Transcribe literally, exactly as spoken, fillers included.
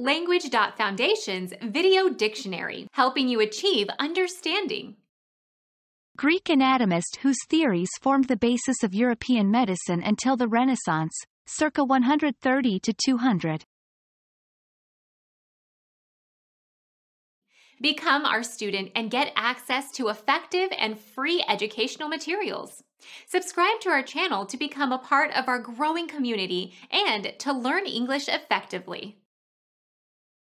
Language Foundation's Video Dictionary, helping you achieve understanding. Greek anatomist whose theories formed the basis of European medicine until the Renaissance, circa one thirty to two hundred. Become our student and get access to effective and free educational materials. Subscribe to our channel to become a part of our growing community and to learn English effectively.